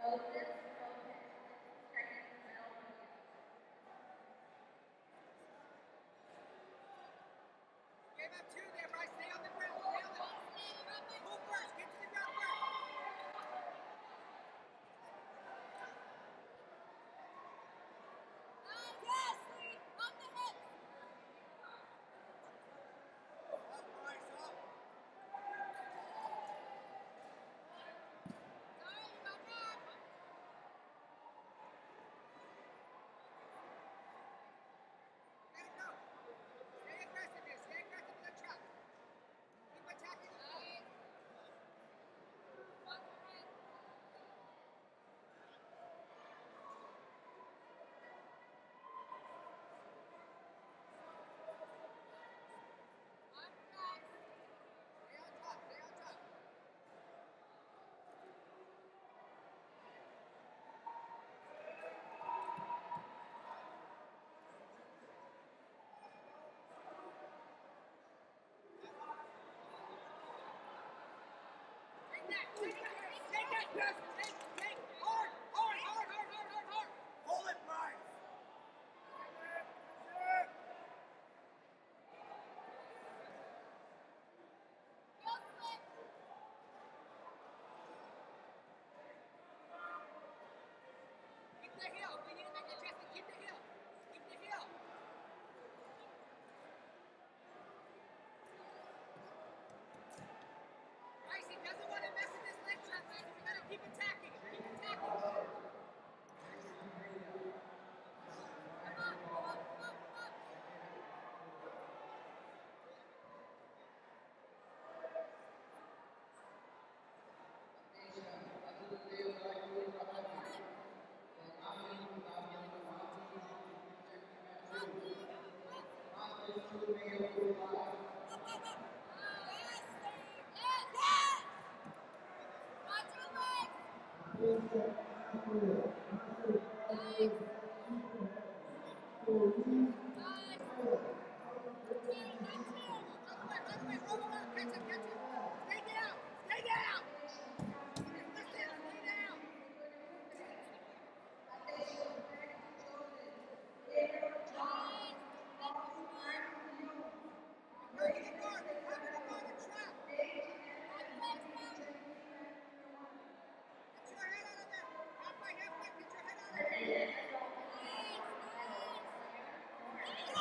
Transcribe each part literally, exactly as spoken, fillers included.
Give up two there, Bryce. Stay on the ground. Stay on the ground. Move first. Get to the ground first. Yes, Lee. On the hip. Up, Bryce. Up. Sorry, you got that. Let it go. Stay aggressive here. Stay aggressive with the truck. Keep attacking the front. Nice. One point. One back. Stay on top. Stay on top. Take that. Take that. Take that, Bryce. Take, take. Hard. Hard, hard, hard, hard, hard, hard. Hold it, Bryce. Go split. Keep the heel. We need to make adjustment. Keep the heel. Keep the heel. Bryce, he doesn't want to mess with this leg trap. So we gotta keep attacking. Keep attacking. Come on, come on, come on, come on. Yes, yes, yes. Watch your legs. Nice. Two, not two. Other way, other way. Roll around. Catch him, catch him. Stay down. Stay down. Listen, stay down. Nice. Cover the guard. Cover the guard and trap. One leg down. Get your head out of there. Halfway, halfway. Get your head out of there. Nice, nice.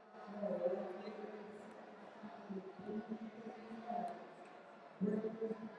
Thank you.